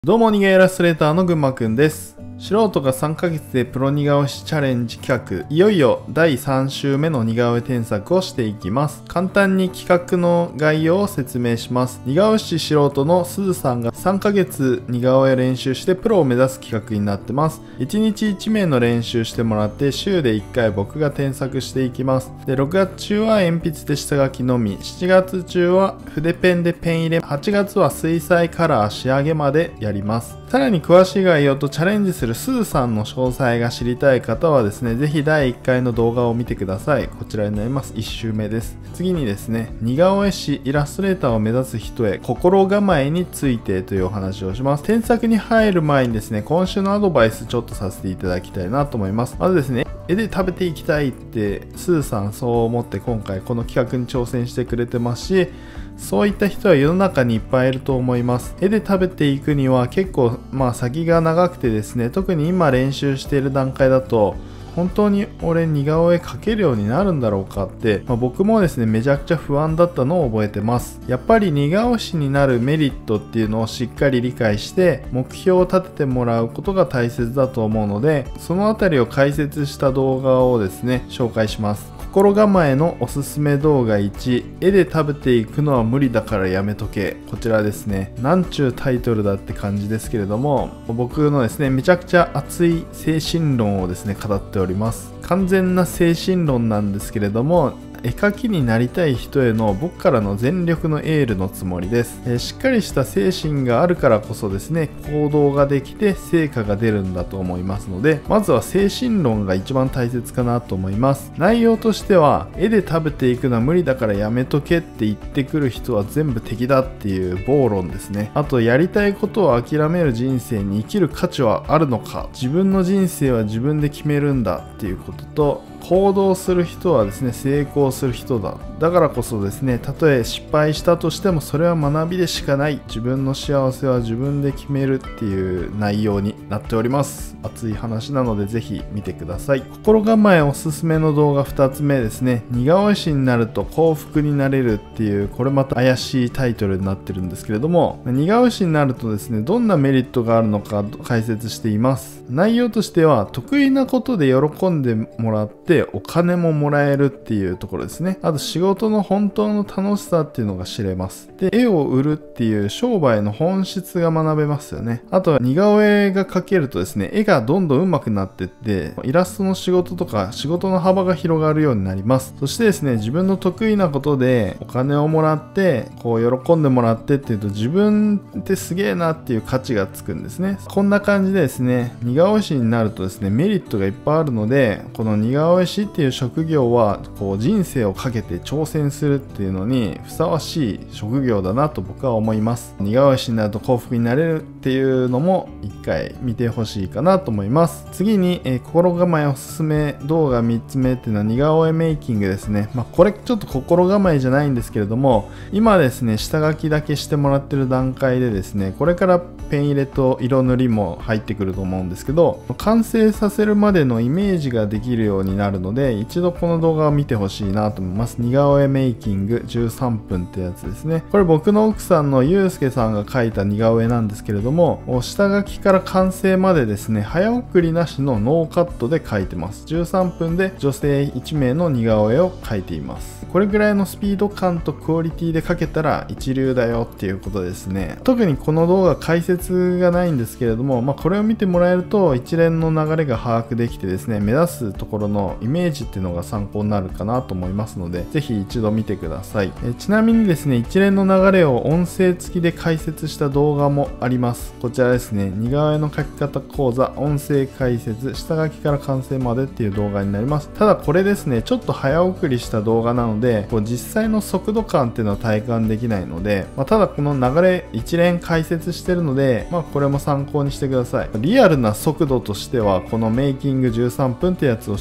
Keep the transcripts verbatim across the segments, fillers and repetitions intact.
どうも、似顔絵イラストレーターのぐんまくんです。素人がさんかげつでプロ似顔絵師チャレンジ企画、いよいよだいさん週目の似顔絵添削をしていきます。簡単に企画の概要を説明します。似顔絵師素人のすずさんがさんかげつ似顔絵練習してプロを目指す企画になってます。いちにちいち名の練習してもらって週でいっかい僕が添削していきます。で、ろくがつ中は鉛筆で下書きのみ、しちがつ中は筆ペンでペン入れ、はちがつは水彩カラー仕上げまでやります。さらに詳しい概要とチャレンジするすずさんの詳細が知りたい方はですね、ぜひだいいっかいの動画を見てください。こちらになります。いち週目です。次にですね、似顔絵師イラストレーターを目指す人へ心構えについてというお話をします。添削に入る前にですね、今週のアドバイスちょっとさせていただきたいなと思います。まずですね、絵で食べていきたいってすずさんそう思って今回この企画に挑戦してくれてますし、そういった人は世の中にいっぱいいると思います。絵で食べていくには結構まあ先が長くてですね、特に今練習している段階だと本当に俺似顔絵描けるようになるんだろうかって、まあ、僕もですねめちゃくちゃ不安だったのを覚えてます。やっぱり似顔絵師になるメリットっていうのをしっかり理解して目標を立ててもらうことが大切だと思うので、そのあたりを解説した動画をですね紹介します。心構えのおすすめ動画いち、絵で食べていくのは無理だからやめとけ。こちらですね、なんちゅうタイトルだって感じですけれども、僕のですねめちゃくちゃ熱い精神論をですね語っております。完全な精神論なんですけれども、絵描きになりたい人への僕からの全力のエールのつもりです。えー、しっかりした精神があるからこそですね、行動ができて成果が出るんだと思いますので、まずは精神論が一番大切かなと思います。内容としては、絵で食べていくのは無理だからやめとけって言ってくる人は全部敵だっていう暴論ですね。あと、やりたいことを諦める人生に生きる価値はあるのか、自分の人生は自分で決めるんだっていうことと、行動する人はですね成功する人だ。だからこそですね、たとえ失敗したとしてもそれは学びでしかない。自分の幸せは自分で決めるっていう内容になっております。熱い話なのでぜひ見てください。心構えおすすめの動画ふたつめですね、似顔絵師になると幸福になれるっていう、これまた怪しいタイトルになってるんですけれども、似顔絵師になるとですねどんなメリットがあるのか解説しています。内容としては、得意なことで喜んでもらってお金ももらえるっていうところですね。あと、仕事の本当の楽しさっていうのが知れます。で、絵を売るっていう商売の本質が学べますよね。あとは似顔絵が描けるとですね、絵がどんどん上手くなってって、イラストの仕事とか仕事の幅が広がるようになります。そしてですね、自分の得意なことでお金をもらってこう喜んでもらってっていうと、自分ってすげえなっていう価値がつくんですね。こんな感じでですね、似顔絵師になるとですねメリットがいっぱいあるので、この似顔絵師っていう職業はこう人生をかけて挑戦するっていうのにふさわしい職業だなと僕は思います。似顔絵師になると幸福になれるっていうのも一回見てほしいかなと思います。次に、えー、心構えおすすめ動画みっつめっていうのは似顔絵メイキングですね。まあこれちょっと心構えじゃないんですけれども、今ですね下書きだけしてもらってる段階でですね、これからペン入れと色塗りも入ってくると思うんですけど、完成させるまでのイメージができるようになるので、一度この動画を見てほしいなと思います。似顔絵メイキングじゅうさんぷんってやつですね。これ僕の奥さんのゆうすけさんが描いた似顔絵なんですけれども、下書きから完成までですね早送りなしのノーカットで描いてます。じゅうさんぷんで女性いち名の似顔絵を描いています。これぐらいのスピード感とクオリティで描けたら一流だよっていうことですね。特にこの動画解説がないんですけれども、まあ、これを見てもらえると一連の流れが把握できてですね、目指すところのイメージっていうのが参考になるかなと思いますので、ぜひ一度見てください。えちなみにですね、一連の流れを音声付きで解説した動画もあります。こちらですね、似顔絵の描き方講座音声解説下書きから完成までっていう動画になります。ただこれですねちょっと早送りした動画なので、こう実際の速度感っていうのは体感できないので、まあ、ただこの流れ一連解説してるので、まあ、これも参考にしてください。リアルな速度としてはこのメイキングじゅうさんぷんってやつを参考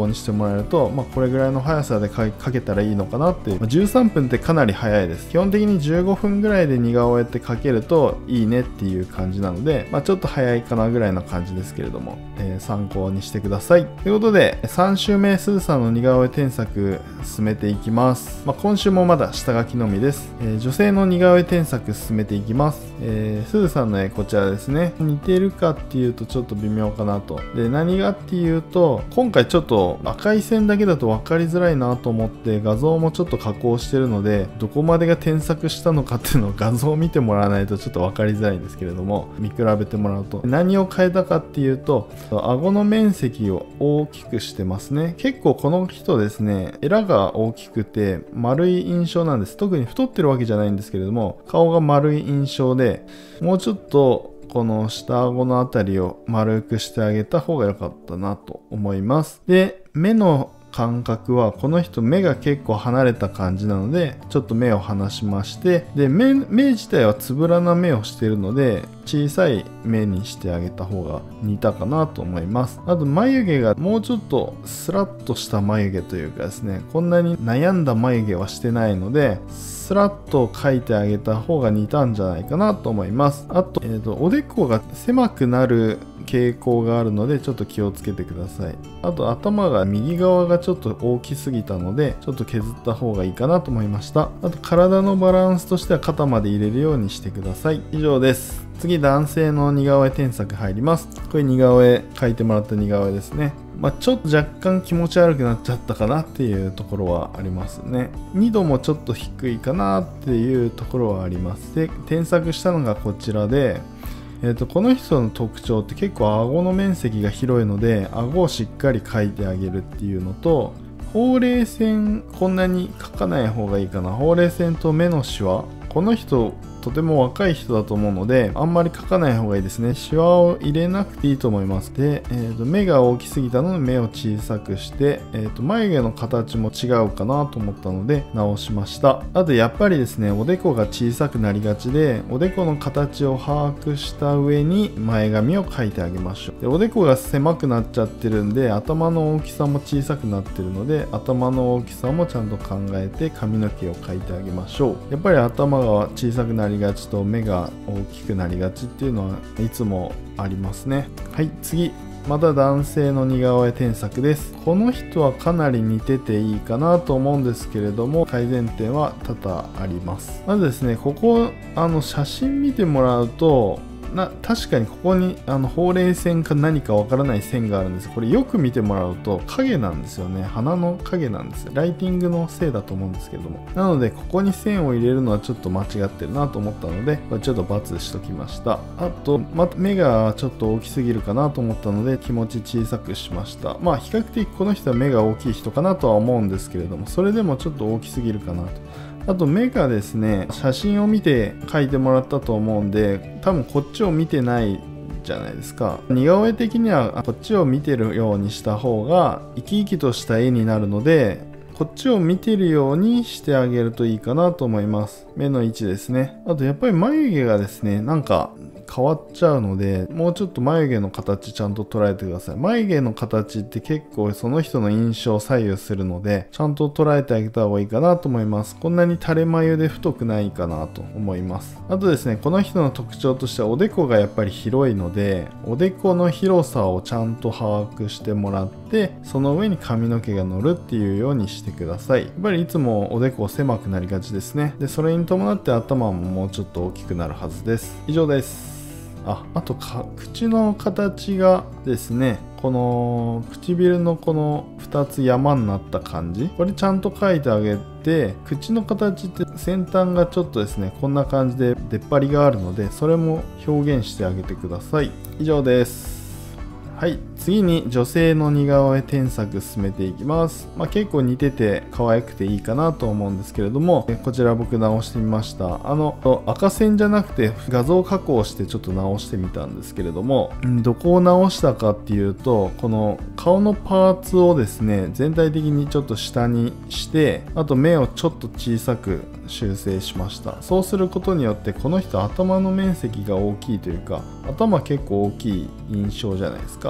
にしてもらえると、まあ、これぐらいの速さで描けたらいいのかなっていう、まあ、じゅうさんぷんってかなり早いです。基本的にじゅうごふんぐらいで似顔絵って描けるといいねっていう感じなので、まあ、ちょっと早いかなぐらいな感じですけれども、えー、参考にしてください。ということでさん週目すずさんの似顔絵添削進めていきます。まあ、今週もまだ下書きのみです。えー、女性の似顔絵添削進めていきます。えー、すずさんの絵こちらですね。似てるかっていうとちょっと微妙かなと。で、何がっていうと、今回ちょっと赤い線だけだと分かりづらいなと思って画像もちょっと加工してるので、どこまでが添削したのかっていうのを画像を見てもらわないとちょっと分かりづらいんですけれども、見比べてもらうと何を変えたかっていうと、顎の面積を大きくしてますね。結構この人ですね、エラが大きくて丸い印象なんです。特に太ってるわけじゃないんですけれども、顔が丸い印象で、もうちょっとこの下顎のあたりを丸くしてあげた方が良かったなと思います。で、目の感覚はこの人目が結構離れた感じなので、ちょっと目を離しまして、で 目, 目自体はつぶらな目をしているので小さい目にしてあげた方が似たかなと思います。あと眉毛がもうちょっとスラッとした眉毛というかですね、こんなに悩んだ眉毛はしてないのでスラッと描いてあげた方が似たんじゃないかなと思います。あと、えーと、おでこが狭くなる傾向があるのでちょっと気をつけてください。あと頭が右側がちょっと大きすぎたのでちょっと削った方がいいかなと思いました。あと体のバランスとしては肩まで入れるようにしてください。以上です。次、男性の似顔絵添削入ります。これ似顔絵描いてもらった似顔絵ですね。まあ、ちょっと若干気持ち悪くなっちゃったかなっていうところはありますね。にどもちょっと低いかなっていうところはあります。で、添削したのがこちらで、えーと、この人の特徴って結構顎の面積が広いので顎をしっかり描いてあげるっていうのと、ほうれい線こんなに描かない方がいいかな。ほうれい線と目のシワ、この人とても若い人だと思うのであんまり描かない方がいいですね。シワを入れなくていいと思います。で、えーと、目が大きすぎたので目を小さくして、えーと、眉毛の形も違うかなと思ったので直しました。あとやっぱりですね、おでこが小さくなりがちでおでこの形を把握した上に前髪を描いてあげましょう。で、おでこが狭くなっちゃってるんで頭の大きさも小さくなってるので頭の大きさもちゃんと考えて髪の毛を描いてあげましょう。やっぱり頭が小さくなりがちと目が大きくなりがちっていうのはいつもありますね。はい、次、また男性の似顔絵添削です。この人はかなり似てていいかなと思うんですけれども改善点は多々あります。まずですね、ここあの写真見てもらうとな確かにここにあのほうれい線か何かわからない線があるんです。これよく見てもらうと影なんですよね。鼻の影なんですよ。ライティングのせいだと思うんですけども、なのでここに線を入れるのはちょっと間違ってるなと思ったのでこれちょっと×しときました。あと、ま、目がちょっと大きすぎるかなと思ったので気持ち小さくしました。まあ比較的この人は目が大きい人かなとは思うんですけれども、それでもちょっと大きすぎるかなと。あと目がですね、写真を見て描いてもらったと思うんで多分こっちを見てないじゃないですか。似顔絵的にはこっちを見てるようにした方が生き生きとした絵になるのでこっちを見てるようにしてあげるといいかなと思います。目の位置ですね。あとやっぱり眉毛がですねなんか変わっちゃうのでもうちょっと眉毛の形ちゃんと捉えてください。眉毛の形って結構その人の印象を左右するのでちゃんと捉えてあげた方がいいかなと思います。こんなに垂れ眉で太くないかなと思います。あとですね、この人の特徴としてはおでこがやっぱり広いのでおでこの広さをちゃんと把握してもらってその上に髪の毛が乗るっていうようにしてください。やっぱりいつもおでこ狭くなりがちですね。でそれに伴って頭ももうちょっと大きくなるはずです。以上です。あ, あとか口の形がですね、この唇のこのふたつ山になった感じ、これちゃんと描いてあげて、口の形って先端がちょっとですねこんな感じで出っ張りがあるのでそれも表現してあげてください。以上です。はい、次に女性の似顔絵添削進めていきます。まあ、結構似てて可愛くていいかなと思うんですけれども、こちら僕直してみました。あの赤線じゃなくて画像加工してちょっと直してみたんですけれども、どこを直したかっていうとこの顔のパーツをですね全体的にちょっと下にして、あと目をちょっと小さく修正しました。そうすることによってこの人頭の面積が大きいというか頭結構大きい印象じゃないですか。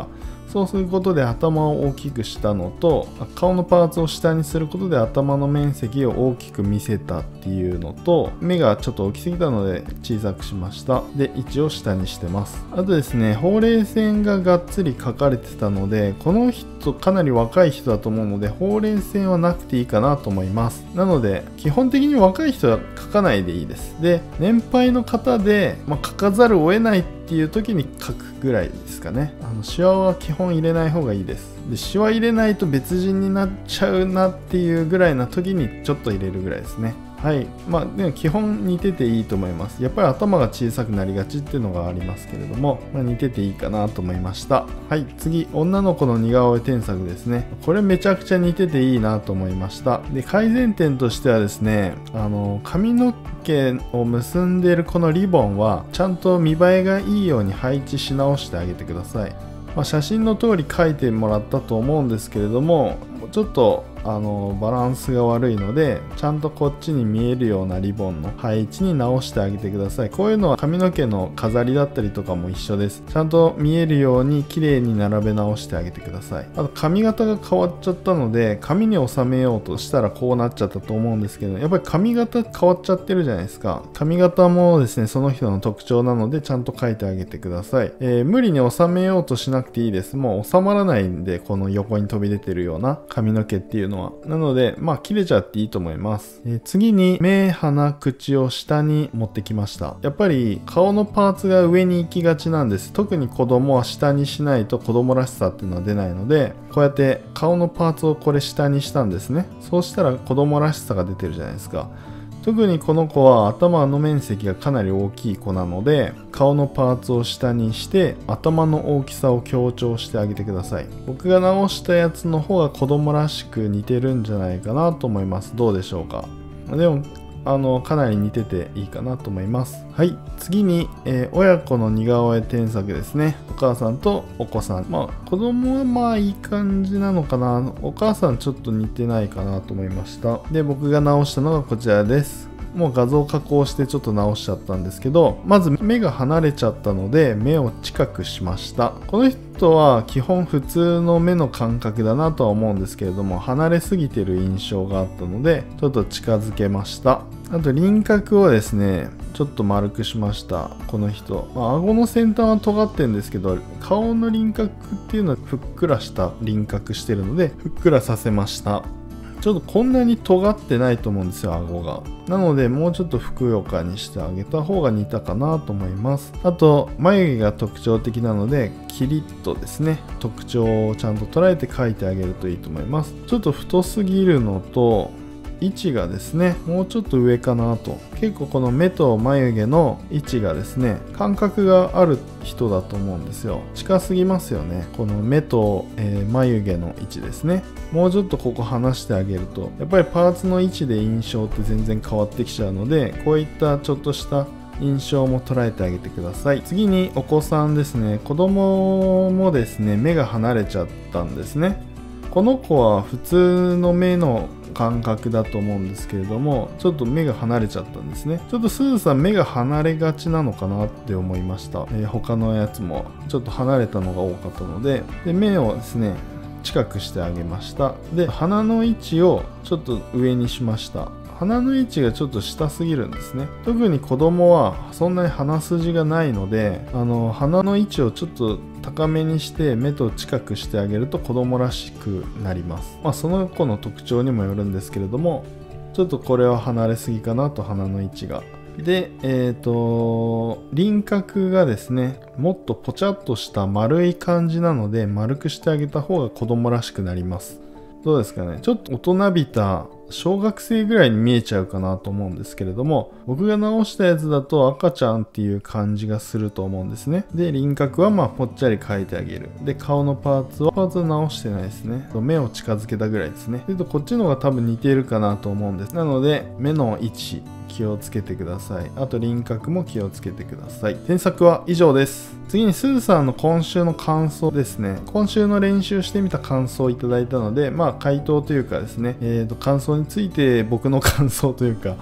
そうすることで頭を大きくしたのと、顔のパーツを下にすることで頭の面積を大きく見せたっていうのと、目がちょっと大きすぎたので小さくしました。で、位置を下にしてます。あとですね、ほうれい線ががっつり描かれてたので、この人かなり若い人だと思うので、ほうれい線はなくていいかなと思います。なので、基本的に若い人は描かないでいいです。で、年配の方で、まあ、描かざるを得ないっていう時に描くぐらいですかね。あのシワは基本入れない方がいいです。で、シワ入れないと別人になっちゃうなっていうぐらいな時にちょっと入れるぐらいですね。はい。まあ、でも基本似てていいと思います。やっぱり頭が小さくなりがちっていうのがありますけれども、まあ、似てていいかなと思いました。はい。次、女の子の似顔絵添削ですね。これめちゃくちゃ似てていいなと思いました。で、改善点としてはですね、あの、髪の毛を結んでいるこのリボンは、ちゃんと見栄えがいいように配置し直してあげてください。まあ、写真の通り描いてもらったと思うんですけれども、ちょっとあのバランスが悪いので、ちゃんとこっちに見えるようなリボンの配置に直してあげてください。こういうのは髪の毛の飾りだったりとかも一緒です。ちゃんと見えるように綺麗に並べ直してあげてください。あと髪型が変わっちゃったので、髪に収めようとしたらこうなっちゃったと思うんですけど、やっぱり髪型変わっちゃってるじゃないですか。髪型もですね、その人の特徴なのでちゃんと描いてあげてください。えー、無理に収めようとしなくていいです。もう収まらないんで、この横に飛び出てるような髪の毛っていうのは。なので、まあ切れちゃっていいと思います。えー、次に目、鼻、口を下に持ってきました。やっぱり顔のパーツが上に行きがちなんです。特に子供は下にしないと子供らしさっていうのは出ないので、こうやって顔のパーツをこれ下にしたんですね。そうしたら子供らしさが出てるじゃないですか。特にこの子は頭の面積がかなり大きい子なので、顔のパーツを下にして頭の大きさを強調してあげてください。僕が直したやつの方が子供らしく似てるんじゃないかなと思います。どうでしょうか。でもあのかなり似てていいかなと思います。はい。次に、えー、親子の似顔絵添削ですね。お母さんとお子さん。まあ子供はまあいい感じなのかな。お母さんちょっと似てないかなと思いました。で、僕が直したのがこちらです。もう画像加工してちょっと直しちゃったんですけど、まず目が離れちゃったので目を近くしました。この人は基本普通の目の感覚だなとは思うんですけれども、離れすぎてる印象があったのでちょっと近づけました。あと輪郭をですね、ちょっと丸くしました。この人、まあ、顎の先端は尖ってるんですけど、顔の輪郭っていうのはふっくらした輪郭してるのでふっくらさせました。ちょっとこんなに尖ってないと思うんですよ、顎が。なのでもうちょっとふくよかにしてあげた方が似たかなと思います。あと眉毛が特徴的なのでキリッとですね、特徴をちゃんと捉えて描いてあげるといいと思います。ちょっと太すぎるのと位置がですね、もうちょっと上かなと。結構この目と眉毛の位置がですね、感覚がある人だと思うんですよ。近すぎますよね。この目と、えー、眉毛の位置ですね。もうちょっとここ離してあげると、やっぱりパーツの位置で印象って全然変わってきちゃうので、こういったちょっとした印象も捉えてあげてください。次にお子さんですね。子供もですね、目が離れちゃったんですね。この子は普通の目の感覚だと思うんですけれども、ちょっと目が離れちゃったんですね。ちょっとすずさん目が離れがちなのかなって思いました。えー、他のやつもちょっと離れたのが多かったので、で目をですね近くしてあげました。で鼻の位置をちょっと上にしました。鼻の位置がちょっと下すぎるんですね。特に子供はそんなに鼻筋がないので、あの鼻の位置をちょっと高めにして目と近くしてあげると子供らしくなります。まあその子の特徴にもよるんですけれども、ちょっとこれは離れすぎかなと、鼻の位置が。で、えっと輪郭がですね、もっとポチャっとした丸い感じなので丸くしてあげた方が子供らしくなります。どうですかね。ちょっと大人びた小学生ぐらいに見えちゃうかなと思うんですけれども、僕が直したやつだと赤ちゃんっていう感じがすると思うんですね。で輪郭はまあぽっちゃり描いてあげる。で顔のパーツはパーツを直してないですね。目を近づけたぐらいですね。でこっちの方が多分似ているかなと思うんです。なので目の位置気をつけてください。あと輪郭も気をつけてください。添削は以上です。次にすずさんの今週の感想ですね。今週の練習してみた感想をいただいたので、まあ回答というかですね、えーと感想について僕の感想というか、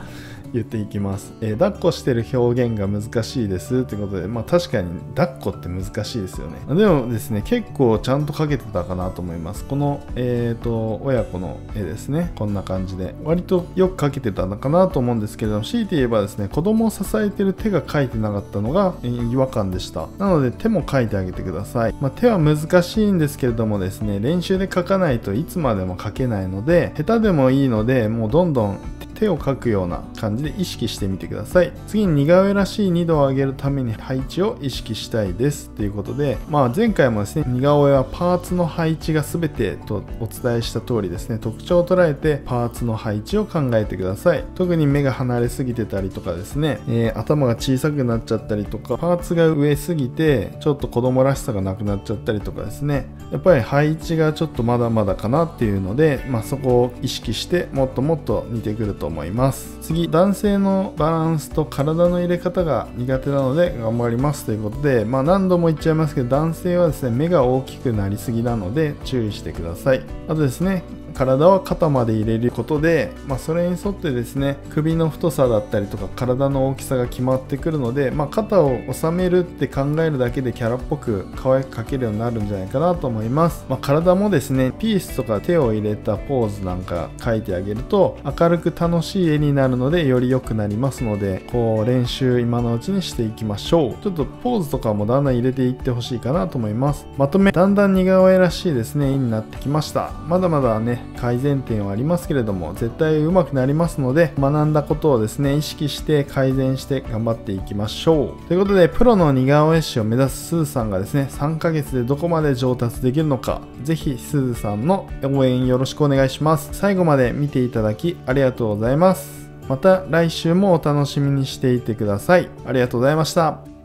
言っていきます。えー、抱っこしてる表現が難しいですということで、まあ確かに抱っこって難しいですよね。でもですね、結構ちゃんと描けてたかなと思います。この、えーと、親子の絵ですね。こんな感じで。割とよく描けてたのかなと思うんですけれども、強いて言えばですね、子供を支えてる手が描いてなかったのが、えー、違和感でした。なので手も描いてあげてください。まあ、手は難しいんですけれどもですね、練習で描かないといつまでも描けないので、下手でもいいので、もうどんどん手を描くような感じで意識してみてください。次に似顔絵らしいにどを上げるために配置を意識したいですということで、まあ、前回もですね、似顔絵はパーツの配置が全てとお伝えした通りですね、特徴を捉えてパーツの配置を考えてください。特に目が離れすぎてたりとかですね、えー、頭が小さくなっちゃったりとか、パーツが上すぎてちょっと子供らしさがなくなっちゃったりとかですね、やっぱり配置がちょっとまだまだかなっていうので、まあ、そこを意識してもっともっと似てくると思います。次、男性のバランスと体の入れ方が苦手なので頑張りますということで、まあ何度も言っちゃいますけど、男性はですね、目が大きくなりすぎなので注意してください。あとですね、体は肩まで入れることで、まあ、それに沿ってですね、首の太さだったりとか体の大きさが決まってくるので、まあ、肩を収めるって考えるだけでキャラっぽく可愛く描けるようになるんじゃないかなと思います。まあ、体もですね、ピースとか手を入れたポーズなんか描いてあげると明るく楽しい絵になるのでより良くなりますので、こう練習今のうちにしていきましょう。ちょっとポーズとかもだんだん入れていってほしいかなと思います。まとめ、だんだん似顔絵らしいですね、絵になってきました。まだまだね、改善点はありますけれども、絶対上手くなりますので、学んだことをですね、意識して改善して頑張っていきましょう。ということで、プロの似顔絵師を目指すすずさんがですね、さんかげつでどこまで上達できるのか、ぜひすずさんの応援よろしくお願いします。最後まで見ていただきありがとうございます。また来週もお楽しみにしていてください。ありがとうございました。